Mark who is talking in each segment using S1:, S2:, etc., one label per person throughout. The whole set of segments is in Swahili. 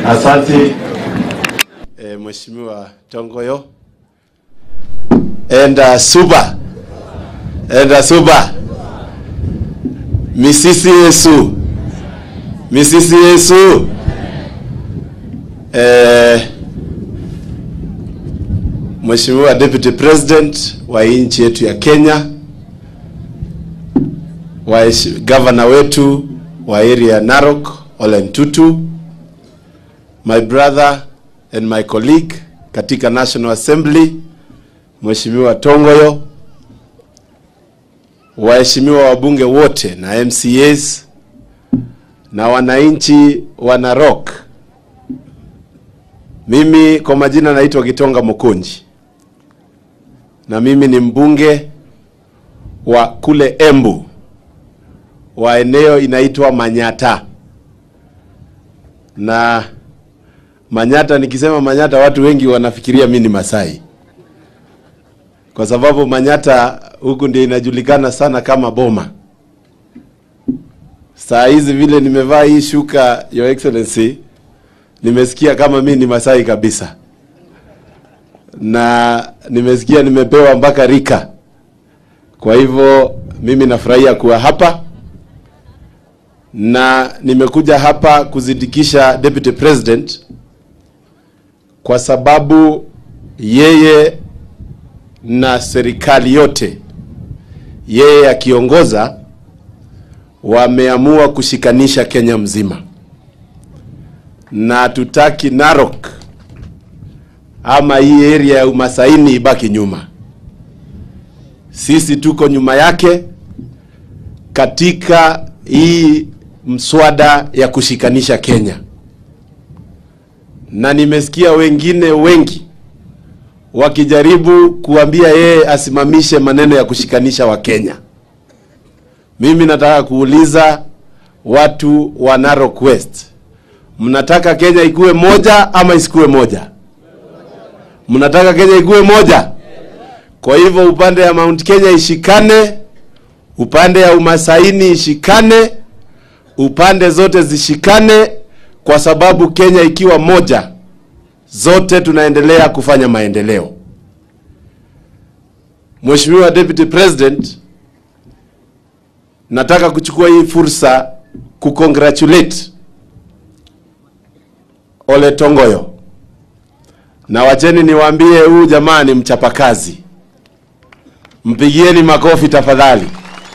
S1: Asante Mheshimiwa Tongoyo. Enda Suba. Misisi Yesu. Mheshimiwa Deputy President wa nchi yetu ya Kenya, Governor wetu wa area ya Narok, Ole Ntutu, my brother and my colleague katika National Assembly, Mheshimiwa Tongoyo, waheshimiwa wabunge wote na MCAs na wananchi wa Narok. Mimi kwa majina naitwa Gitonga Mokonji, na mimi ni mbunge wa kule Embu wa eneo inaitwa Manyata. Na Manyata, nikisema Manyata watu wengi wanafikiria mimi ni Masai, kwa sababu Manyata huku ndio inajulikana sana kama Boma. Saa hizi vile nimevaa hii shuka, Your Excellency, nimesikia kama mimi ni Masai kabisa. Na nimesikia nimepewa mpaka rika. Kwa hivyo mimi nafurahia kuwa hapa, na nimekuja hapa kuzindikisha Deputy President kwa sababu yeye na serikali yote yeye akiongoza wameamua kushikanisha Kenya mzima, na tutaki Narok ama hii area ya Umasaini ibaki nyuma. Sisi tuko nyuma yake katika hii mswada ya kushikanisha Kenya. Na nimesikia wengine wengi wakijaribu kuambia yeye asimamishe maneno ya kushikanisha wa Kenya. Mimi nataka kuuliza watu wa Narok West, mnataka Kenya ikuwe moja ama isikuwe moja? Mnataka Kenya ikuwe moja? Kwa hivyo upande ya Mount Kenya ishikane, upande ya Umasaini ishikane, upande zote zishikane, kwa sababu Kenya ikiwa moja, zote tunaendelea kufanya maendeleo. Mheshimiwa Deputy President, nataka kuchukua hii fursa kukongratulate Ole Tongoyo. Na wacheni niwaambie huyu jamaa ni mchapakazi. Mpigieni makofi tafadhali.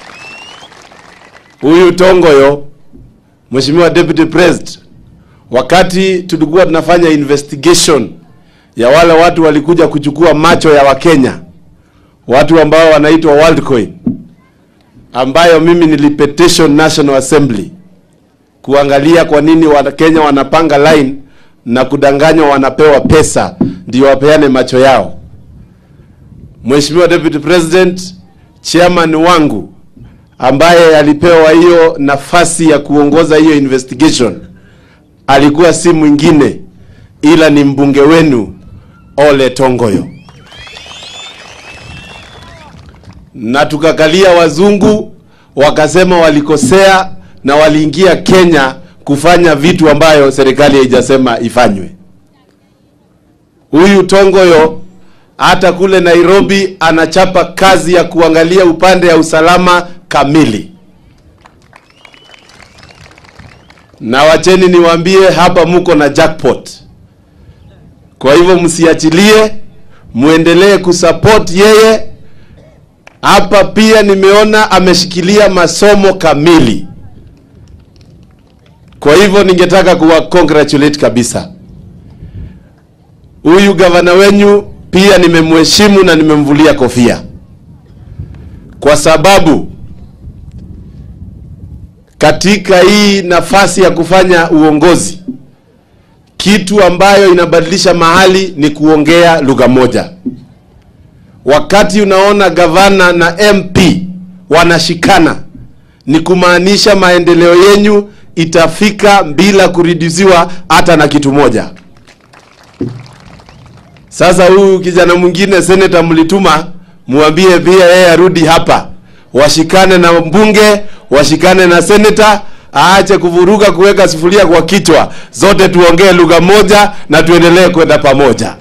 S1: Huyu Tongoyo, Mheshimiwa Deputy President, wakati tulikuwa tunafanya investigation ya wale watu walikuja kuchukua macho ya Wakenya, watu ambao wanaitwa Worldcoin, ambayo mimi nilipetition National Assembly kuangalia kwa nini Wakenya wanapanga line na kudanganywa wanapewa pesa ndio wapeane macho yao. Mheshimiwa Deputy President, chairman wangu ambaye alipewa hiyo nafasi ya kuongoza hiyo investigation alikuwa si mwingine ila ni mbunge wenu Ole Tongoyo. Na tukakalia wazungu wakasema walikosea na waliingia Kenya kufanya vitu ambayo serikali haijasema ifanywe. Huyu Tongoyo hata kule Nairobi anachapa kazi ya kuangalia upande ya usalama kamili. Na wacheni niwaambie hapa muko na jackpot. Kwa hivyo msiachilie, muendelee kusupport yeye. Hapa pia nimeona ameshikilia masomo kamili. Kwa hivyo ningetaka kuwa congratulate kabisa. Huyu gavana wenyu pia nimemheshimu na nimemvulia kofia, kwa sababu katika hii nafasi ya kufanya uongozi, kitu ambayo inabadilisha mahali ni kuongea lugha moja. Wakati unaona gavana na MP wanashikana, ni kumaanisha maendeleo yenu itafika bila kuridiziwa hata na kitu moja. Sasa huyu kijana mwingine senator mlituma, muambie pia yeye arudi hapa, washikane na mbunge, washikane na senator, aache kuvuruga kuweka sufuria kwa kichwa. Zote tuongee lugha moja na tuendelee kwenda pamoja.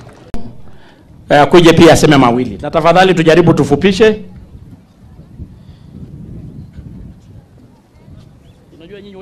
S2: Kuje pia aseme mawili. Na tafadhali tujaribu tufupishe.